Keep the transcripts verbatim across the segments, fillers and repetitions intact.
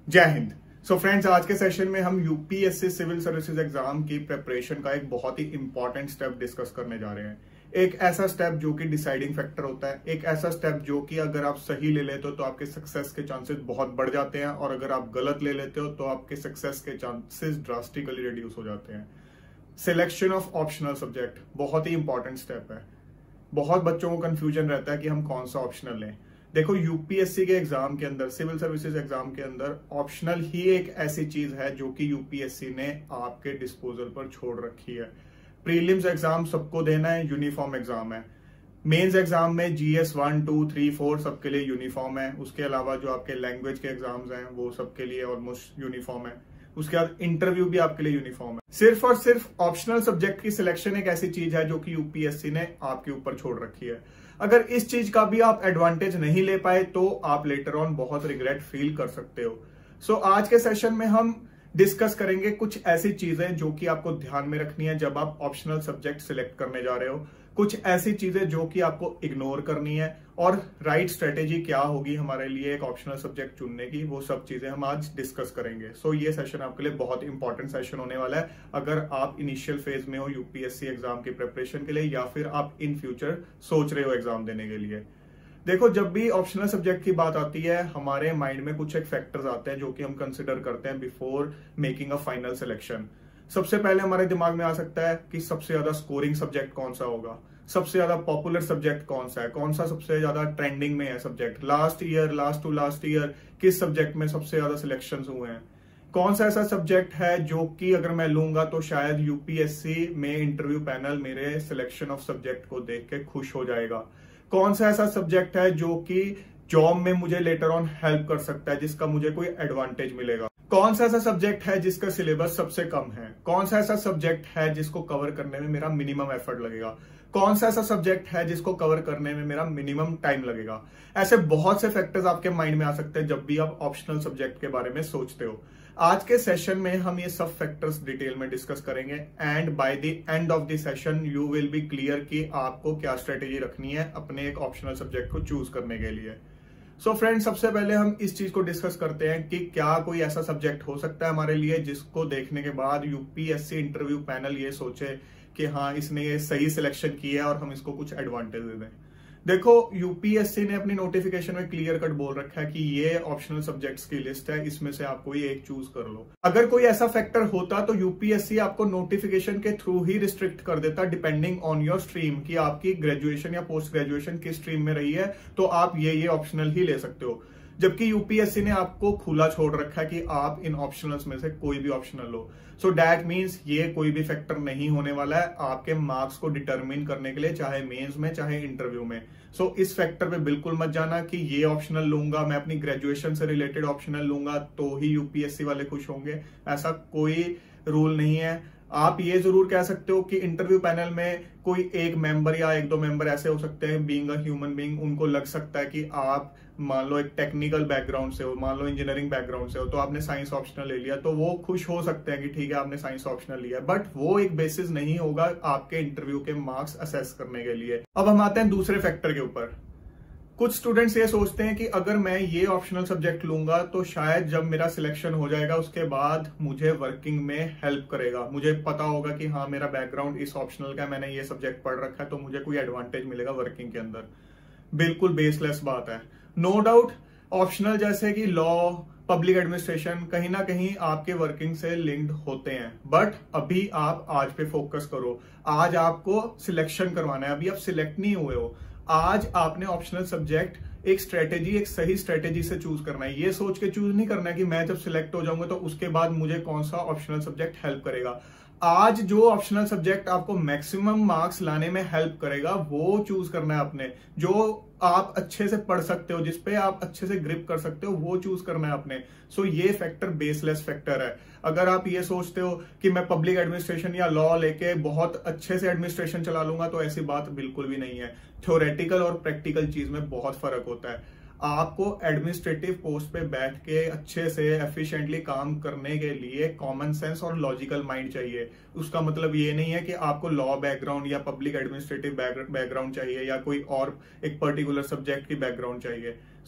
जय Hind. So friends, आज के सेशन में हम यूपीएससी सिविल सर्विसेज एग्जाम की प्रिपरेशन का एक बहुत ही इंपॉर्टेंट स्टेप डिस्कस करने जा रहे हैं। एक ऐसा स्टेप जो कि डिसाइडिंग फैक्टर होता है, एक ऐसा स्टेप जो कि अगर आप सही ले लेते हो तो आपके सक्सेस के चांसेस बहुत बढ़ जाते हैं, और अगर आप गलत ले लेते हो तो आपके सक्सेस के चांसेस ड्रास्टिकली रिड्यूस हो जाते हैं। सिलेक्शन ऑफ ऑप्शनल सब्जेक्ट बहुत ही इंपॉर्टेंट स्टेप है। बहुत बच्चों को कंफ्यूजन रहता है कि हम कौन सा ऑप्शनल लें। देखो, यूपीएससी के एग्जाम के अंदर, सिविल सर्विसेज एग्जाम के अंदर ऑप्शनल ही एक ऐसी चीज है जो कि यूपीएससी ने आपके डिस्पोजल पर छोड़ रखी है। प्रीलिम्स एग्जाम सबको देना है, यूनिफॉर्म एग्जाम है। मेंस एग्जाम में GS one two three four सबके लिए यूनिफॉर्म है। उसके अलावा जो आपके लैंग्वेज के एग्जाम्स हैं वो सबके लिए ऑलमोस्ट यूनिफॉर्म है। उसके बाद इंटरव्यू भी आपके लिए यूनिफॉर्म है। सिर्फ और सिर्फ ऑप्शनल सब्जेक्ट की सिलेक्शन एक ऐसी चीज है जो कि यूपीएससी ने आपके ऊपर छोड़ रखी है। अगर इस चीज का भी आप एडवांटेज नहीं ले पाए तो आप लेटर ऑन बहुत रिग्रेट फील कर सकते हो। सो so, आज के सेशन में हम डिस्कस करेंगे कुछ ऐसी चीजें जो कि आपको ध्यान में रखनी है जब आप ऑप्शनल सब्जेक्ट सिलेक्ट करने जा रहे हो, कुछ ऐसी चीजें जो कि आपको इग्नोर करनी है, और राइट स्ट्रेटेजी क्या होगी हमारे लिए एक ऑप्शनल सब्जेक्ट चुनने की, वो सब चीजें हम आज डिस्कस करेंगे। सो so, ये सेशन आपके लिए बहुत इंपॉर्टेंट सेशन होने वाला है अगर आप इनिशियल फेज में हो यूपीएससी एग्जाम की प्रिपरेशन के लिए, या फिर आप इन फ्यूचर सोच रहे हो एग्जाम देने के लिए। देखो, जब भी ऑप्शनल सब्जेक्ट की बात आती है हमारे माइंड में कुछ एक फैक्टर्स आते हैं जो कि हम कंसिडर करते हैं before making a final selection. सबसे पहले हमारे दिमाग में आ सकता है कि सबसे ज्यादा स्कोरिंग सब्जेक्ट कौन सा होगा, सबसे ज्यादा पॉपुलर सब्जेक्ट कौन सा है, कौन सा सबसे ज्यादा ट्रेंडिंग में है subject, last year last to last year किस सब्जेक्ट में सबसे ज्यादा सिलेक्शन हुए हैं, कौन सा ऐसा सब्जेक्ट है जो कि अगर मैं लूंगा तो शायद यूपीएससी में इंटरव्यू पैनल मेरे सिलेक्शन ऑफ सब्जेक्ट को देख के खुश हो जाएगा, कौन सा ऐसा सब्जेक्ट है जो कि जॉब में मुझे लेटर ऑन हेल्प कर सकता है, जिसका मुझे कोई एडवांटेज मिलेगा, कौन सा ऐसा सब्जेक्ट है जिसका सिलेबस सबसे कम है, कौन सा ऐसा सब्जेक्ट है जिसको कवर करने में मेरा मिनिमम एफर्ट लगेगा, कौन सा ऐसा सब्जेक्ट है जिसको कवर करने में मेरा मिनिमम टाइम लगेगा। ऐसे बहुत से फैक्टर्स आपके माइंड में आ सकते हैं जब भी आप ऑप्शनल सब्जेक्ट के बारे में सोचते हो। आज के सेशन में हम ये सब फैक्टर्स डिटेल में डिस्कस करेंगे, and by the end of the session you will be clear कि आपको क्या स्ट्रेटेजी रखनी है अपने एक ऑप्शनल सब्जेक्ट को चूज करने के लिए। सो so फ्रेंड्स, सबसे पहले हम इस चीज को डिस्कस करते हैं कि क्या कोई ऐसा सब्जेक्ट हो सकता है हमारे लिए जिसको देखने के बाद यूपीएससी इंटरव्यू पैनल ये सोचे कि हाँ, इसने ये सही सिलेक्शन किया है और हम इसको कुछ एडवांटेज दे दें। देखो, यूपीएससी ने अपनी नोटिफिकेशन में क्लियर कट बोल रखा है कि ये ऑप्शनल सब्जेक्ट्स की लिस्ट है, इसमें से आप कोई एक चूज कर लो। अगर कोई ऐसा फैक्टर होता तो यूपीएससी आपको नोटिफिकेशन के थ्रू ही रिस्ट्रिक्ट कर देता डिपेंडिंग ऑन योर स्ट्रीम, कि आपकी ग्रेजुएशन या पोस्ट ग्रेजुएशन किस स्ट्रीम में रही है तो आप ये ये ऑप्शनल ही ले सकते हो। जबकि यूपीएससी ने आपको खुला छोड़ रखा है कि आप इन ऑप्शनल्स में से कोई भी ऑप्शनल लो। सो दैट मीन्स ये कोई भी फैक्टर नहीं होने वाला है आपके मार्क्स को डिटरमिन करने के लिए, चाहे मेंस में चाहे इंटरव्यू में। सो so, इस फैक्टर पे बिल्कुल मत जाना कि ये ऑप्शनल लूंगा, मैं अपनी ग्रेजुएशन से रिलेटेड ऑप्शनल लूंगा तो ही यूपीएससी वाले खुश होंगे। ऐसा कोई रूल नहीं है। आप ये जरूर कह सकते हो कि इंटरव्यू पैनल में कोई एक मेंबर या एक दो मेंबर ऐसे हो सकते हैं, बीइंग अ ह्यूमन बीइंग, उनको लग सकता है कि आप मान लो एक टेक्निकल बैकग्राउंड से हो, मान लो इंजीनियरिंग बैकग्राउंड से हो, तो आपने साइंस ऑप्शनल ले लिया, तो वो खुश हो सकते हैं कि ठीक है आपने साइंस ऑप्शनल लिया, बट वो एक बेसिस नहीं होगा आपके इंटरव्यू के मार्क्स असेस करने के लिए। अब हम आते हैं दूसरे फैक्टर के ऊपर। कुछ स्टूडेंट्स ये सोचते हैं कि अगर मैं ये ऑप्शनल सब्जेक्ट लूंगा तो शायद जब मेरा सिलेक्शन हो जाएगा उसके बाद मुझे वर्किंग में हेल्प करेगा, मुझे पता होगा कि हाँ मेरा बैकग्राउंड इस ऑप्शनल का, मैंने ये सब्जेक्ट पढ़ रखा है तो मुझे कोई एडवांटेज मिलेगा वर्किंग के अंदर। बिल्कुल बेसलेस बात है। नो डाउट ऑप्शनल जैसे कि लॉ, पब्लिक एडमिनिस्ट्रेशन कहीं ना कहीं आपके वर्किंग से लिंक्ड होते हैं, बट अभी आप आज पे फोकस करो। आज आपको सिलेक्शन करवाना है, अभी आप सिलेक्ट नहीं हुए हो। आज आपने ऑप्शनल सब्जेक्ट एक स्ट्रेटेजी, एक सही स्ट्रेटेजी से चूज करना है। ये सोच के चूज नहीं करना है कि मैं जब सिलेक्ट हो जाऊंगा तो उसके बाद मुझे कौन सा ऑप्शनल सब्जेक्ट हेल्प करेगा। आज जो ऑप्शनल सब्जेक्ट आपको मैक्सिमम मार्क्स लाने में हेल्प करेगा वो चूज करना है आपने। जो आप अच्छे से पढ़ सकते हो, जिसपे आप अच्छे से ग्रिप कर सकते हो, वो चूज करना है आपने। सो so, ये फैक्टर बेसलेस फैक्टर है। अगर आप ये सोचते हो कि मैं पब्लिक एडमिनिस्ट्रेशन या लॉ लेके बहुत अच्छे से एडमिनिस्ट्रेशन चला लूंगा, तो ऐसी बात बिल्कुल भी नहीं है। थ्योरेटिकल और प्रैक्टिकल चीज में बहुत फर्क होता है। आपको एडमिनिस्ट्रेटिव पोस्ट पे बैठ के अच्छे से एफिशिएंटली काम करने के लिए कॉमन सेंस और लॉजिकल माइंड चाहिए। उसका मतलब ये नहीं है कि आपको लॉ बैकग्राउंड या पब्लिक एडमिनिस्ट्रेटिव बैकग्राउंड चाहिए या कोई और एक पर्टिकुलर सब्जेक्ट की बैकग्राउंड चाहिए।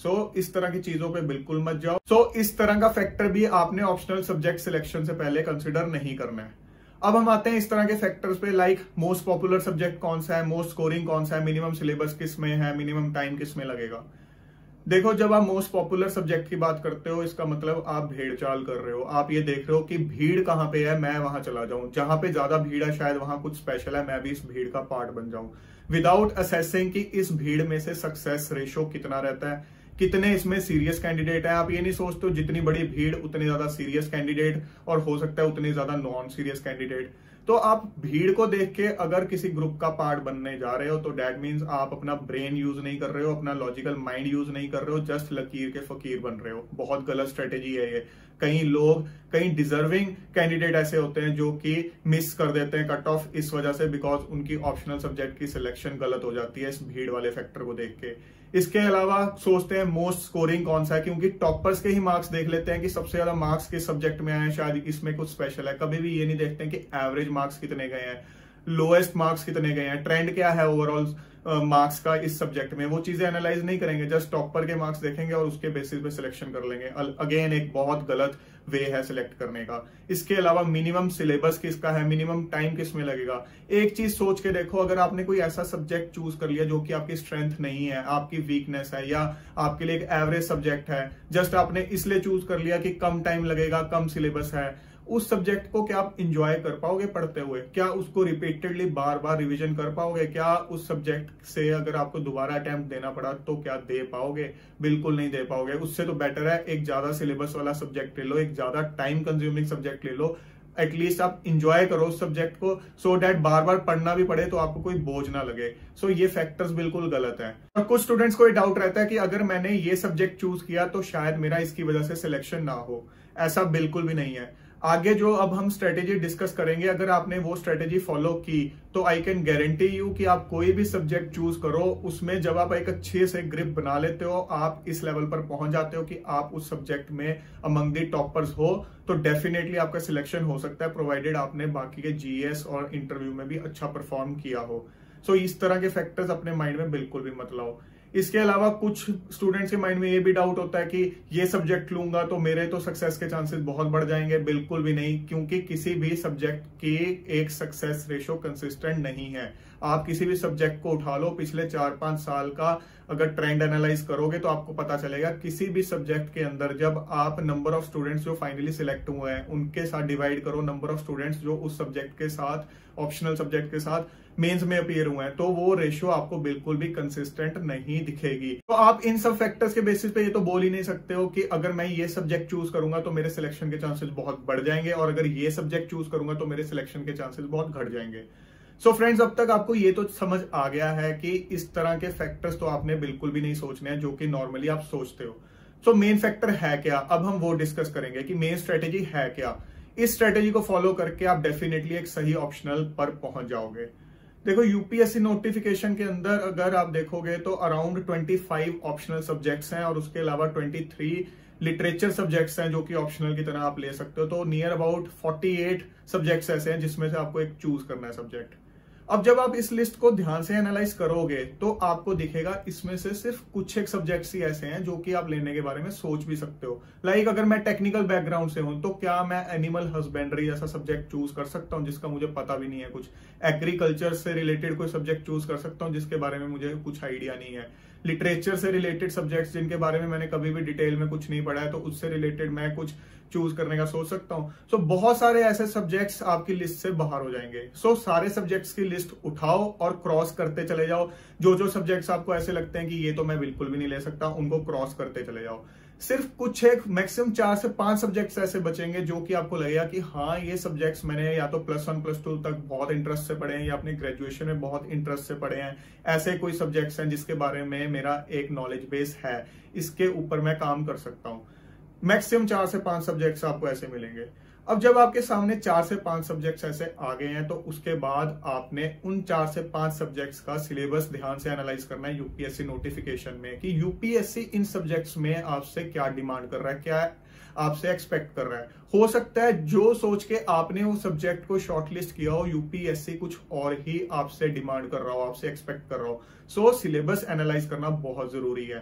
सो so, इस तरह की चीजों पे बिल्कुल मत जाओ। सो so, इस तरह का फैक्टर भी आपने ऑप्शनल सब्जेक्ट सिलेक्शन से पहले कंसिडर नहीं करना है। अब हम आते हैं इस तरह के फैक्टर्स पे, लाइक मोस्ट पॉपुलर सब्जेक्ट कौन सा है, मोस्ट स्कोरिंग कौन सा है, मिनिमम सिलेबस किस में है, मिनिमम टाइम किस में लगेगा। देखो, जब आप मोस्ट पॉपुलर सब्जेक्ट की बात करते हो, इसका मतलब आप भेड़ चाल कर रहे हो। आप ये देख रहे हो कि भीड़ कहाँ पे है, मैं वहां चला जाऊं, जहां पे ज्यादा भीड़ है शायद वहां कुछ स्पेशल है, मैं भी इस भीड़ का पार्ट बन जाऊं, विदाउट असेसिंग कि इस भीड़ में से सक्सेस रेशो कितना रहता है, कितने इसमें सीरियस कैंडिडेट है। आप ये नहीं सोचते हो जितनी बड़ी भीड़ उतने ज्यादा सीरियस कैंडिडेट, और हो सकता है उतनी ज्यादा नॉन सीरियस कैंडिडेट। तो आप भीड़ को देख के अगर किसी ग्रुप का पार्ट बनने जा रहे हो तो डेट मीन्स आप अपना ब्रेन यूज नहीं कर रहे हो, अपना लॉजिकल माइंड यूज नहीं कर रहे हो, जस्ट लकीर के फकीर बन रहे हो। बहुत गलत स्ट्रेटेजी है ये। कई लोग, कई डिजर्विंग कैंडिडेट ऐसे होते हैं जो कि मिस कर देते हैं कट ऑफ इस वजह से, बिकॉज उनकी ऑप्शनल सब्जेक्ट की सिलेक्शन गलत हो जाती है इस भीड़ वाले फैक्टर को देख के। इसके अलावा सोचते हैं मोस्ट स्कोरिंग कौन सा है, क्योंकि टॉपर्स के ही मार्क्स देख लेते हैं कि सबसे ज्यादा मार्क्स किस सब्जेक्ट में आए हैं, शायद इसमें कुछ स्पेशल है। कभी भी ये नहीं देखते हैं कि एवरेज मार्क्स कितने गए हैं, लोएस्ट मार्क्स कितने गए हैं, ट्रेंड क्या है ओवरऑल मार्क्स uh, का इस सब्जेक्ट में। वो चीजें एनालाइज नहीं करेंगे, जस्ट टॉपर के मार्क्स देखेंगे और उसके बेसिस पे सिलेक्शन कर लेंगे। अगेन एक बहुत गलत वे है सिलेक्ट करने का। इसके अलावा मिनिमम सिलेबस किसका है, मिनिमम टाइम किस में लगेगा। एक चीज सोच के देखो, अगर आपने कोई ऐसा सब्जेक्ट चूज कर लिया जो कि आपकी स्ट्रेंथ नहीं है, आपकी वीकनेस है, या आपके लिए एक एवरेज सब्जेक्ट है, जस्ट आपने इसलिए चूज कर लिया कि कम टाइम लगेगा, कम सिलेबस है, उस सब्जेक्ट को क्या आप इंजॉय कर पाओगे पढ़ते हुए? क्या उसको रिपीटेडली बार बार रिवीजन कर पाओगे? क्या उस सब्जेक्ट से अगर आपको दोबारा अटेम्प्ट देना पड़ा तो क्या दे पाओगे? बिल्कुल नहीं दे पाओगे। उससे तो बेटर है एक ज्यादा सिलेबस वाला सब्जेक्ट ले लो, एक ज्यादा टाइम कंज्यूमिंग सब्जेक्ट ले लो। एटलीस्ट आप इंजॉय करो उस सब्जेक्ट को, सो डैट बार बार पढ़ना भी पड़े तो आपको कोई बोझ ना लगे। सो so, ये फैक्टर्स बिल्कुल गलत है। और कुछ स्टूडेंट्स को ये डाउट रहता है कि अगर मैंने ये सब्जेक्ट चूज किया तो शायद मेरा इसकी वजह से सिलेक्शन ना हो। ऐसा बिल्कुल भी नहीं है। आगे जो अब हम स्ट्रेटेजी डिस्कस करेंगे, अगर आपने वो स्ट्रेटेजी फॉलो की तो आई कैन गारंटी यू कि आप कोई भी सब्जेक्ट चूज करो, उसमें जब आप एक अच्छे से ग्रिप बना लेते हो, आप इस लेवल पर पहुंच जाते हो कि आप उस सब्जेक्ट में अमंग दी टॉपर्स हो, तो डेफिनेटली आपका सिलेक्शन हो सकता है, प्रोवाइडेड आपने बाकी के जीएस और इंटरव्यू में भी अच्छा परफॉर्म किया हो। सो so, इस तरह के फैक्टर्स अपने माइंड में बिल्कुल भी मत लाओ। इसके अलावा कुछ स्टूडेंट्स के माइंड में ये भी डाउट होता है कि ये सब्जेक्ट लूंगा तो मेरे तो सक्सेस के चांसेस बहुत बढ़ जाएंगे। बिल्कुल भी नहीं, क्योंकि किसी भी सब्जेक्ट की एक सक्सेस रेशो कंसिस्टेंट नहीं है। आप किसी भी सब्जेक्ट को उठा लो, पिछले चार पांच साल का अगर ट्रेंड एनालाइज करोगे तो आपको पता चलेगा किसी भी सब्जेक्ट के अंदर जब आप नंबर ऑफ स्टूडेंट्स जो फाइनली सिलेक्ट हुए हैं उनके साथ डिवाइड करो नंबर ऑफ स्टूडेंट्स जो उस सब्जेक्ट के साथ, ऑप्शनल सब्जेक्ट के साथ मेंस में अपीयर हुए हैं, तो वो रेशियो आपको बिल्कुल भी कंसिस्टेंट नहीं दिखेगी। तो आप इन सब फैक्टर्स के बेसिस पे ये तो बोल ही नहीं सकते हो कि अगर मैं ये सब्जेक्ट चूज करूंगा तो मेरे सिलेक्शन के चांसेस बहुत बढ़ जाएंगे, और अगर ये सब्जेक्ट चूज करूंगा तो मेरे सिलेक्शन के चांसेस बहुत घट जाएंगे। सो so फ्रेंड्स, अब तक आपको ये तो समझ आ गया है कि इस तरह के फैक्टर्स तो आपने बिल्कुल भी नहीं सोचने हैं जो कि नॉर्मली आप सोचते हो। सो मेन फैक्टर है क्या, अब हम वो डिस्कस करेंगे कि मेन स्ट्रेटेजी है क्या। इस स्ट्रेटेजी को फॉलो करके आप डेफिनेटली एक सही ऑप्शनल पर पहुंच जाओगे। देखो, यूपीएससी नोटिफिकेशन के अंदर अगर आप देखोगे तो अराउंड पच्चीस ऑप्शनल सब्जेक्ट्स हैं और उसके अलावा तेईस लिटरेचर सब्जेक्ट्स हैं जो कि ऑप्शनल की तरह आप ले सकते हो। तो नियर अबाउट अड़तालीस सब्जेक्ट्स ऐसे हैं जिसमें से आपको एक चूज करना है सब्जेक्ट। अब जब आप इस लिस्ट को ध्यान से एनालाइज करोगे तो आपको दिखेगा इसमें से सिर्फ कुछ एक सब्जेक्ट्स ही ऐसे हैं जो कि आप लेने के बारे में सोच भी सकते हो। लाइक अगर मैं टेक्निकल बैकग्राउंड से हूं तो क्या मैं एनिमल हस्बेंड्री जैसा सब्जेक्ट चूज कर सकता हूं जिसका मुझे पता भी नहीं है कुछ? एग्रीकल्चर से रिलेटेड कोई सब्जेक्ट चूज कर सकता हूं जिसके बारे में मुझे कुछ आइडिया नहीं है? लिटरेचर से रिलेटेड सब्जेक्ट्स जिनके बारे में मैंने कभी भी डिटेल में कुछ नहीं पढ़ा है तो उससे रिलेटेड मैं कुछ चूज करने का सोच सकता हूं। सो so, बहुत सारे ऐसे सब्जेक्ट्स आपकी लिस्ट से बाहर हो जाएंगे। सो so, सारे सब्जेक्ट्स की लिस्ट उठाओ और क्रॉस करते चले जाओ। जो जो सब्जेक्ट्स आपको ऐसे लगते हैं कि ये तो मैं बिल्कुल भी नहीं ले सकता, उनको क्रॉस करते चले जाओ। सिर्फ कुछ एक मैक्सिमम चार से पांच सब्जेक्ट्स ऐसे बचेंगे जो कि आपको लगेगा कि हाँ, ये सब्जेक्ट्स मैंने या तो प्लस वन प्लस टू तक बहुत इंटरेस्ट से पढ़े हैं या अपने ग्रेजुएशन में बहुत इंटरेस्ट से पढ़े हैं। ऐसे कोई सब्जेक्ट्स हैं जिसके बारे में मेरा एक नॉलेज बेस है, इसके ऊपर मैं काम कर सकता हूँ। मैक्सिमम चार से पांच सब्जेक्ट्स आपको ऐसे मिलेंगे। अब जब आपके सामने चार से पांच सब्जेक्ट्स ऐसे आ गए हैं तो उसके बाद आपने उन चार से पांच सब्जेक्ट्स का सिलेबस ध्यान से एनालाइज करना है यूपीएससी नोटिफिकेशन में कि यूपीएससी इन सब्जेक्ट्स में आपसे क्या डिमांड कर रहा है, क्या आपसे एक्सपेक्ट कर रहा है। हो सकता है जो सोच के आपने वो सब्जेक्ट को शॉर्टलिस्ट किया हो, यूपीएससी कुछ और ही आपसे डिमांड कर रहा हो, आपसे एक्सपेक्ट कर रहा हो। सो सिलेबस एनालाइज करना बहुत जरूरी है।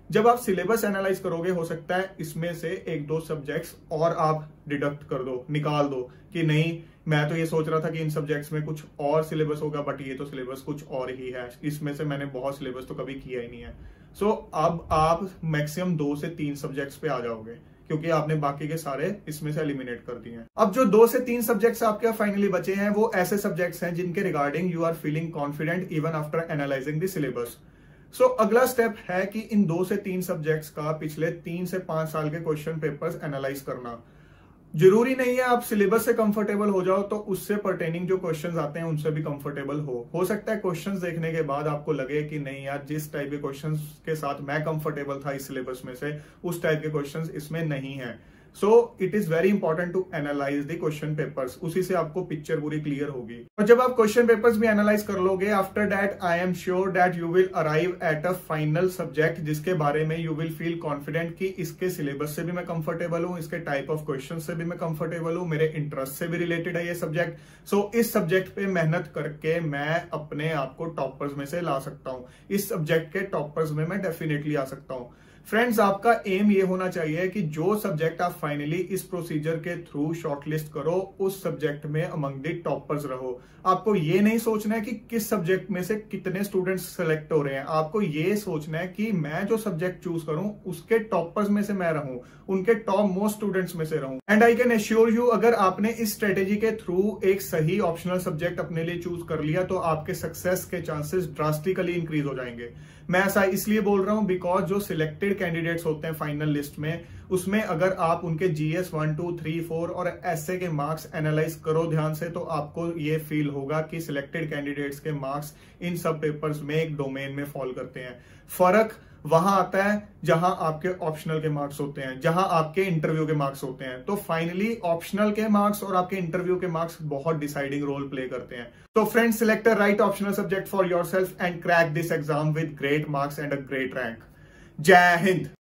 जब आप सिलेबस एनालाइज करोगे, हो सकता है इसमें से एक दो सब्जेक्ट्स और आप डिडक्ट कर दो, निकाल दो कि नहीं मैं तो ये सोच रहा था कि इन सब्जेक्ट्स में कुछ और सिलेबस होगा, बट ये तो सिलेबस कुछ और ही है, इसमें से मैंने बहुत सिलेबस तो कभी किया ही नहीं है। सो so, अब आप मैक्सिमम दो से तीन सब्जेक्ट्स पे आ जाओगे क्योंकि आपने बाकी के सारे इसमें से एलिमिनेट कर दिए हैं। अब जो दो से तीन सब्जेक्ट्स आपके फाइनली बचे हैं वो ऐसे सब्जेक्ट्स हैं जिनके regarding you are feeling confident even after analysing the syllabus. So अगला स्टेप है कि इन दो से तीन सब्जेक्ट्स का पिछले तीन से पांच साल के क्वेश्चन पेपर्स एनालाइज करना। जरूरी नहीं है आप सिलेबस से कंफर्टेबल हो जाओ तो उससे पर्टेनिंग जो क्वेश्चंस आते हैं उनसे भी कंफर्टेबल हो हो सकता है क्वेश्चंस देखने के बाद आपको लगे कि नहीं यार, जिस टाइप के क्वेश्चंस के साथ मैं कंफर्टेबल था इस सिलेबस में से, उस टाइप के क्वेश्चंस इसमें नहीं है। So it is very important to analyse the question papers, उसी से आपको पिक्चर पूरी क्लियर होगी। और जब आप क्वेश्चन पेपर्स भी एनालाइज कर लोगे, after that I am sure that you will arrive at a final subject जिसके बारे में यू विल फील कॉन्फिडेंट कि इसके सिलेबस से भी मैं कंफर्टेबल हूं, इसके टाइप ऑफ क्वेश्चन से भी मैं कंफर्टेबल हूं, मेरे इंटरेस्ट से भी रिलेटेड है ये सब्जेक्ट। सो so, इस सब्जेक्ट पे मेहनत करके मैं अपने आप को टॉपर्स में से ला सकता हूं, इस सब्जेक्ट के टॉपर्स में मैं डेफिनेटली आ सकता हूं। फ्रेंड्स, आपका एम ये होना चाहिए कि जो सब्जेक्ट आप फाइनली इस प्रोसीजर के थ्रू शॉर्टलिस्ट करो उस सब्जेक्ट में अमंग द टॉपर्स रहो। आपको ये नहीं सोचना है कि किस सब्जेक्ट में से कितने स्टूडेंट्स सेलेक्ट हो रहे हैं, आपको ये सोचना है कि मैं जो सब्जेक्ट चूज करूं उसके टॉपर्स में से मैं रहूं, उनके टॉप मोस्ट स्टूडेंट्स में से रहूं। And I can assure you, अगर आपने इस स्ट्रेटेजी के थ्रू एक सही ऑप्शनल सब्जेक्ट अपने लिए चूज कर लिया तो आपके सक्सेस के चांसेस ड्रास्टिकली इंक्रीज हो जाएंगे। मैं ऐसा इसलिए बोल रहा हूं बिकॉज जो सिलेक्टेड कैंडिडेट्स होते हैं फाइनल लिस्ट में, उसमें अगर आप उनके GS one two three four और एसए के मार्क्स एनालाइज करो ध्यान से, तो आपको ये फील होगा कि सिलेक्टेड कैंडिडेट्स के मार्क्स इन सब पेपर्स में एक डोमेन में फॉल करते हैं। फर्क वहां आता है जहां आपके ऑप्शनल के मार्क्स होते हैं, जहां आपके इंटरव्यू के मार्क्स होते हैं। तो फाइनली ऑप्शनल के मार्क्स और आपके इंटरव्यू के मार्क्स बहुत डिसाइडिंग रोल प्ले करते हैं। तो friends, select a right optional subject for yourself and crack this exam with great marks and a great rank. जय हिंद।